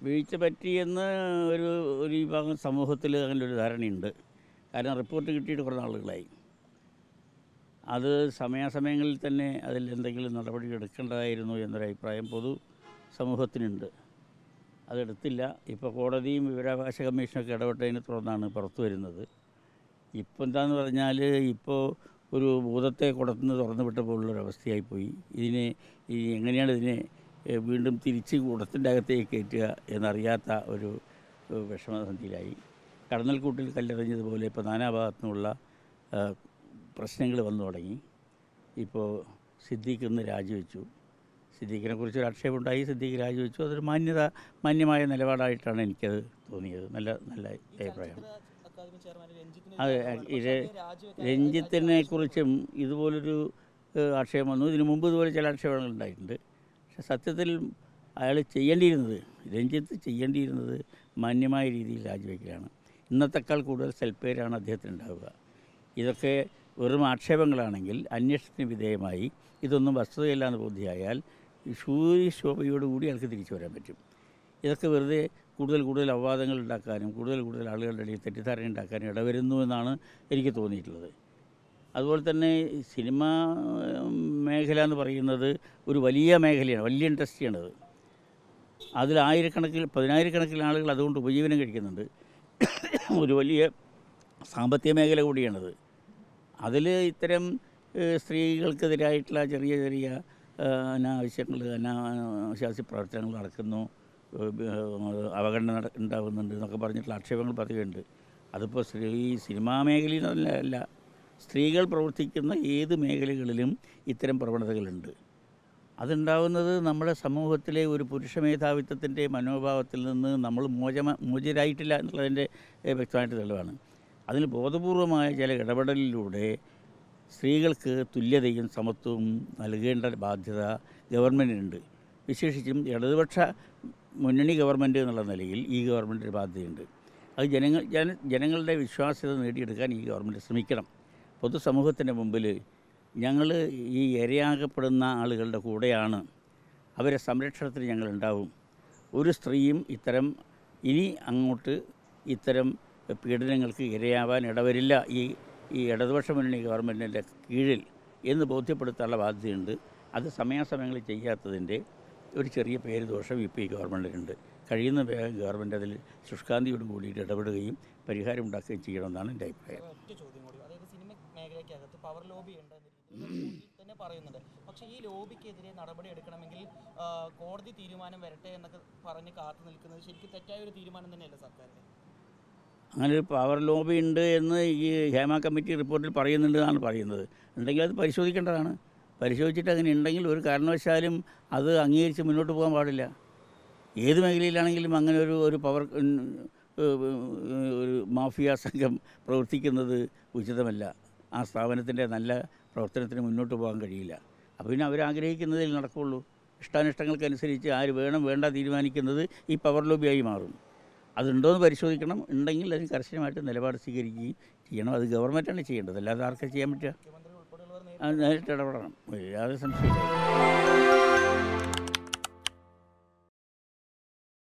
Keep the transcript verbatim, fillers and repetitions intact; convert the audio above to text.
വീഴ്ച പറ്റിയെന്ന് ഒരു ഒരു വിഭാഗം സമൂഹത്തിൽ അങ്ങനെ ഒരു ധാരണയുണ്ട്. കാരണം റിപ്പോർട്ട് കിട്ടിയിട്ട് കുറേ നാളുകളായി. അത് സമയാസമയങ്ങളിൽ തന്നെ അതിൽ എന്തെങ്കിലും നടപടി എടുക്കേണ്ടതായിരുന്നു എന്നൊരഭിപ്രായം പൊതു സമൂഹത്തിനുണ്ട്. അതെടുത്തില്ല. ഇപ്പോൾ കോടതിയും വിവരാവകാശ കമ്മീഷനൊക്കെ ഇടപെട്ടതിനെ തുടർന്നാണ് പുറത്തു വരുന്നത്. ഇപ്പോൾ എന്താണെന്ന് പറഞ്ഞാൽ ഇപ്പോൾ ഒരു ഭൂതത്തെ കുടത്തുനിന്ന് തുറന്നു വിട്ടപ്പോഴുള്ളൊരവസ്ഥയായിപ്പോയി. ഇതിനെ ഈ എങ്ങനെയാണ് ഇതിനെ വീണ്ടും തിരിച്ച് കുടത്തിൻ്റെ അകത്തേക്ക് കയറ്റുക എന്നറിയാത്ത ഒരു വിഷമസന്ധിയിലായി. കടന്നൽക്കൂട്ടിൽ കല്ലെറിഞ്ഞതുപോലെ ഇപ്പോൾ നാനാഭാഗത്തു നിന്നുള്ള പ്രശ്നങ്ങൾ വന്നു തുടങ്ങി. ഇപ്പോൾ സിദ്ദീഖ് ഇന്ന് രാജിവെച്ചു. സിദ്ദീഖിനെ കുറിച്ചൊരു ആക്ഷേപമുണ്ടായി. സിദ്ദീഖ് രാജിവെച്ചു. അതൊരു മാന്യത മാന്യമായ നിലപാടായിട്ടാണ് എനിക്കത് തോന്നിയത്. നല്ല നല്ല അഭിപ്രായമാണ്. അതെ, ഇത് രഞ്ജിത്തിനെ കുറിച്ചും ഇതുപോലൊരു ആക്ഷേപം വന്നു. ഇതിനു മുമ്പ് ഇതുപോലെ ചില ആക്ഷേപങ്ങൾ ഉണ്ടായിട്ടുണ്ട്. പക്ഷെ സത്യത്തിൽ അയാൾ ചെയ്യേണ്ടിയിരുന്നത്, രഞ്ജിത്ത് ചെയ്യേണ്ടിയിരുന്നത് മാന്യമായ രീതിയിൽ രാജിവെക്കലാണ്. ഇന്നത്തെക്കാൾ കൂടുതൽ സൽപ്പേരാണ് അദ്ദേഹത്തിന് ഉണ്ടാവുക. ഇതൊക്കെ വെറും ആക്ഷേപങ്ങളാണെങ്കിൽ അന്വേഷണത്തിന് വിധേയമായി ഇതൊന്നും വസ്തുതയില്ലാന്ന് ബോധ്യമായാൽ ശൂര്യശോഭയോടുകൂടി അയാൾക്ക് തിരിച്ചു വരാൻ പറ്റും. ഇതൊക്കെ വെറുതെ കൂടുതൽ കൂടുതൽ അപവാദങ്ങൾ ഉണ്ടാക്കാനും കൂടുതൽ കൂടുതൽ ആളുകളുടെ ഇടയിൽ തെറ്റിദ്ധാരണ ഉണ്ടാക്കാനും ഇടവരുന്നു എന്നാണ് എനിക്ക് തോന്നിയിട്ടുള്ളത്. അതുപോലെ തന്നെ സിനിമ മേഖല എന്ന് പറയുന്നത് ഒരു വലിയ മേഖലയാണ്, വലിയ ഇൻഡസ്ട്രിയാണത്. അതിൽ ആയിരക്കണക്കിൽ പതിനായിരക്കണക്കിന് ആളുകൾ അതുകൊണ്ട് ഉപജീവനം കഴിക്കുന്നുണ്ട്. ഒരു വലിയ സാമ്പത്തിക മേഖല കൂടിയാണത്. അതിൽ ഇത്തരം സ്ത്രീകൾക്കെതിരായിട്ടുള്ള ചെറിയ ചെറിയ അനാവശ്യങ്ങൾ അനാശാസ്യ പ്രവർത്തനങ്ങൾ നടക്കുന്നു, അവഗണന ഉണ്ടാകുന്നുണ്ട് എന്നൊക്കെ പറഞ്ഞിട്ടുള്ള ആക്ഷേപങ്ങൾ പറയുകയുണ്ട്. അതിപ്പോൾ സ്ത്രീ സിനിമാ മേഖലയിലല്ല അല്ല സ്ത്രീകൾ പ്രവർത്തിക്കുന്ന ഏത് മേഖലകളിലും ഇത്തരം പ്രവണതകളുണ്ട്. അതുണ്ടാകുന്നത് നമ്മുടെ സമൂഹത്തിലെ ഒരു പുരുഷ മേധാവിത്വത്തിൻ്റെ മനോഭാവത്തിൽ നിന്ന് നമ്മൾ മോചമ മോചിതരായിട്ടില്ല എന്നുള്ളതിൻ്റെ വ്യക്തമായിട്ട് തെളിവാണ്. അതിന് ബോധപൂർവമായ ചില ഇടപെടലിലൂടെ സ്ത്രീകൾക്ക് തുല്യതയും സമത്വവും നൽകേണ്ട ബാധ്യത ഗവൺമെൻറ്റിനുണ്ട്. വിശേഷിച്ചും ഇടതുപക്ഷ മുന്നണി ഗവൺമെൻറ് എന്നുള്ള നിലയിൽ ഈ ഗവൺമെൻറ്റിന് ബാധ്യതയുണ്ട്. അത് ജനങ്ങൾ ജന ജനങ്ങളുടെ വിശ്വാസ്യത നേടിയെടുക്കാൻ ഈ ഗവൺമെൻറ് ശ്രമിക്കണം. പൊതുസമൂഹത്തിൻ്റെ മുമ്പിൽ ഞങ്ങൾ ഈ ഇരയാകപ്പെടുന്ന ആളുകളുടെ കൂടെയാണ്, അവരെ സംരക്ഷണത്തിന് ഞങ്ങളുണ്ടാവും. ഒരു സ്ത്രീയും ഇത്തരം ഇനി അങ്ങോട്ട് ഇത്തരം പീഡനങ്ങൾക്ക് ഇരയാവാൻ ഇടവരില്ല ഈ ഈ ഇടതുപക്ഷ മുന്നണി ഗവൺമെൻറ്റിൻ്റെ കീഴിൽ എന്ന് ബോധ്യപ്പെടുത്താനുള്ള ബാധ്യതയുണ്ട്. അത് സമയാസമയങ്ങളിൽ ചെയ്യാത്തതിൻ്റെ ഒരു ചെറിയ പേര് ദോഷം ഇപ്പോൾ ഈ ഗവൺമെൻറ്റിനുണ്ട്. കഴിയുന്ന വേഗം ഗവൺമെൻറ് അതിൽ ശുഷ്കാന്തിയോട് കൂടിയിട്ട് ഇടപെടുകയും പരിഹാരം ഉണ്ടാക്കുകയും ചെയ്യണമെന്നാണ് എൻ്റെ അഭിപ്രായം. മേഖലയ്ക്കകത്ത് പവർ ലോബി ഉണ്ടെന്ന തന്നെ പറയുന്നുണ്ട്. പക്ഷേ ഈ ലോബിക്കെതിരെ നടപടി എടുക്കണമെങ്കിൽ കോടതി തീരുമാനം വരട്ടെ എന്നൊക്കെ പറഞ്ഞ് കാത്തു നിൽക്കുന്നത് ശരിക്കും തെറ്റായ ഒരു തീരുമാനം തന്നെയല്ല സർക്കാരിൻ്റെ. അങ്ങനെ ഒരു പവർ ലോബി ഉണ്ട് എന്ന് ഈ ഹേമ കമ്മിറ്റി റിപ്പോർട്ടിൽ പറയുന്നുണ്ട് എന്നാണ് പറയുന്നത്. ഉണ്ടെങ്കിൽ അത് പരിശോധിക്കേണ്ടതാണ്. പരിശോധിച്ചിട്ട് അങ്ങനെ ഉണ്ടെങ്കിൽ ഒരു കാരണവശാലും അത് അംഗീകരിച്ച് മുന്നോട്ട് പോകാൻ പാടില്ല. ഏത് മേഖലയിലാണെങ്കിലും അങ്ങനെ ഒരു ഒരു പവർ ഒരു മാഫിയ സംഘം പ്രവർത്തിക്കുന്നത് ഉചിതമല്ല. ആ സ്ഥാപനത്തിൻ്റെ നല്ല പ്രവർത്തനത്തിന് മുന്നോട്ട് പോകാൻ കഴിയില്ല. അപ്പോൾ പിന്നെ അവരാഗ്രഹിക്കുന്നതിൽ നടക്കുകയുള്ളൂ. ഇഷ്ടാനിഷ്ടങ്ങൾക്കനുസരിച്ച് ആര് വേണം വേണ്ട തീരുമാനിക്കുന്നത് ഈ പവർ ലോബിയായി മാറും. അതുണ്ടോയെന്ന് പരിശോധിക്കണം. ഉണ്ടെങ്കിൽ അതിന് കർശനമായിട്ട് നിലപാട് സ്വീകരിക്കുകയും ചെയ്യണം. അത് ഗവൺമെൻറ്റാണ് ചെയ്യേണ്ടത്, അല്ലാതെ ആർക്കും ചെയ്യാൻ പറ്റുക. നേരിട്ട് ഇടപെടണം, യാതൊരു സംശയമില്ല.